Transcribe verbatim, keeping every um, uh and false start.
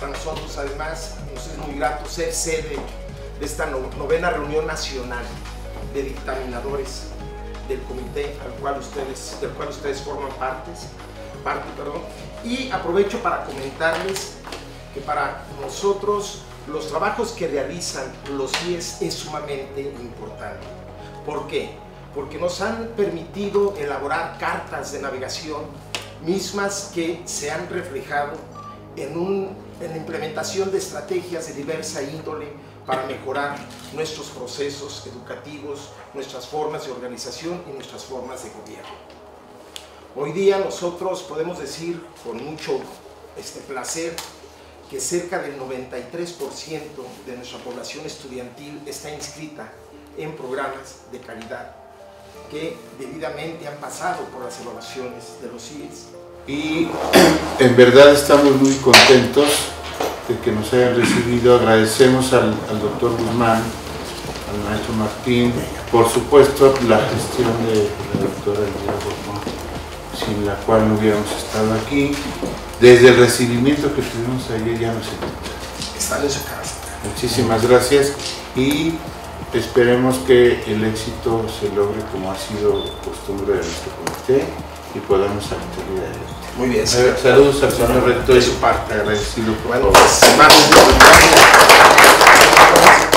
para nosotros además nos es muy grato ser sede de esta novena reunión nacional de dictaminadores del comité al cual ustedes, del cual ustedes forman partes, parte. Perdón. Y aprovecho para comentarles que para nosotros los trabajos que realizan los C I E S es sumamente importante. ¿Por qué? Porque nos han permitido elaborar cartas de navegación mismas que se han reflejado en, un, en la implementación de estrategias de diversa índole para mejorar nuestros procesos educativos, nuestras formas de organización y nuestras formas de gobierno. Hoy día nosotros podemos decir con mucho este, placer que cerca del noventa y tres por ciento de nuestra población estudiantil está inscrita en programas de calidad que debidamente han pasado por las evaluaciones de los C I E S. Y en verdad estamos muy contentos de que nos hayan recibido. Agradecemos al, al doctor Guzmán, al maestro Martín, por supuesto la gestión de la doctora Elvira Guzmán, sin la cual no hubiéramos estado aquí. Desde el recibimiento que tuvimos ayer ya nos encontramos. Están en su casa. Muchísimas gracias y esperemos que el éxito se logre como ha sido costumbre de nuestro comité y podamos salir adelante. Muy bien, señor. Saludos al señor rector de su parte. Agradecido por bueno, favor. pues,